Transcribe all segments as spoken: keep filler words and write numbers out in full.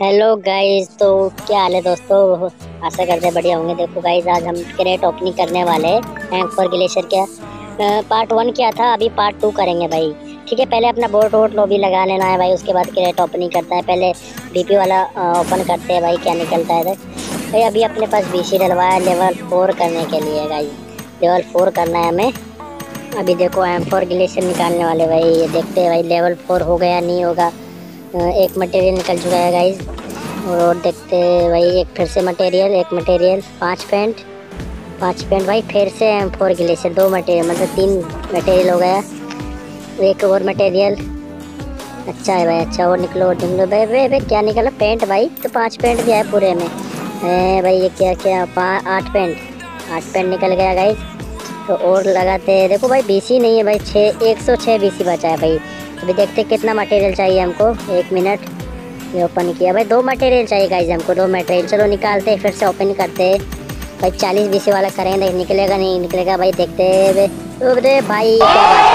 Hello guys, तो क्या हाल है दोस्तों। आशा करते हैं बढ़िया होंगे। देखो गाइस, आज हम क्रेट ओपनिंग करने वाले हैं एंकर ग्लेशियर का। पार्ट वन क्या था, अभी पार्ट टू करेंगे भाई। ठीक है, पहले अपना बोट वोट लॉबी लगा लेना है भाई, उसके बाद क्रेट ओपनिंग करता है। पहले बीपी वाला ओपन करते हैं भाई, क्या निकलता है भाई। अभी अपने पास बीसी डलवाया लेवल फोर करने के लिए गाइस। लेवल फोर करना है हमें। अभी देखो एम फोर ग्लेशियर निकालने वाले भाई, ये देखते हैं भाई लेवल फोर हो गया नहीं होगा। एक मटेरियल निकल चुका है गाइज, और देखते हैं भाई एक फिर से मटेरियल, एक मटेरियल, पांच पेंट पांच पेंट भाई, फिर से एम फोर ग्लेशियर, दो मटेरियल मतलब तीन मटेरियल हो गया। एक और मटेरियल, अच्छा है भाई, अच्छा और निकलो और निकलो भाई। भाई भाई क्या निकला, पेंट भाई, तो पांच पेंट भी है पूरे में है भाई। ये क्या क्या पाँच आठ पेंट आठ पेंट निकल गया गाइज। तो और लगाते हैं। देखो भाई बीसी नहीं है भाई, छः एक सौ छः बीसी बचा है भाई। अभी देखते कितना मटेरियल चाहिए हमको। एक मिनट, ये ओपन किया भाई, दो मटेरियल चाहिए गाइस हमको, दो मटेरियल। चलो निकालते हैं, फिर से ओपन करते हैं भाई। चालीस बीसी वाला करेंगे, निकलेगा नहीं निकलेगा भाई, देखते हैं अरे भाई क्या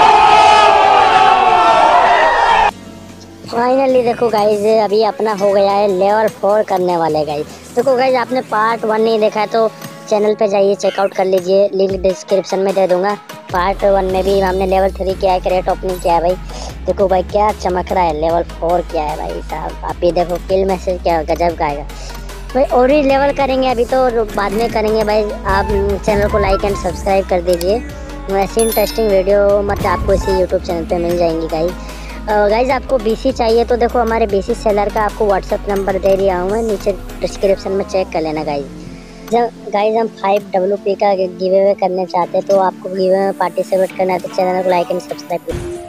बात है। फाइनली देखो गाइस, अभी अपना हो गया है लेवल फोर करने वाले गाइस। देखो गाइस, आपने पार्ट वन नहीं देखा है तो चैनल पे जाइए, चेकआउट कर लीजिए, लिंक डिस्क्रिप्शन में दे दूंगा। पार्ट वन में भी हमने लेवल थ्री किया है, क्रेट ओपनिंग किया है भाई। देखो भाई क्या चमक रहा है, लेवल फोर किया है भाई साहब। आप ये देखो किल मैसेज क्या गजब का आएगा भाई। और ही लेवल करेंगे अभी तो बाद में करेंगे भाई। आप चैनल को लाइक एंड सब्सक्राइब कर दीजिए, ऐसी इंटरेस्टिंग वीडियो मतलब आपको इसी यूट्यूब चैनल पे मिल जाएंगी गाइज। गाइज आपको बीसी चाहिए तो देखो हमारे बीसी सेलर का आपको व्हाट्सअप नंबर दे दिया हूँ मैं, नीचे डिस्क्रिप्शन में चेक कर लेना गाइज। जब गाइज हम फाइव डब्ल्यू पी का गिव अवे करने चाहते हैं तो आपको गिव अवे में पार्टिसिपेट करना है तो चैनल को लाइक एंड सब्सक्राइब करें।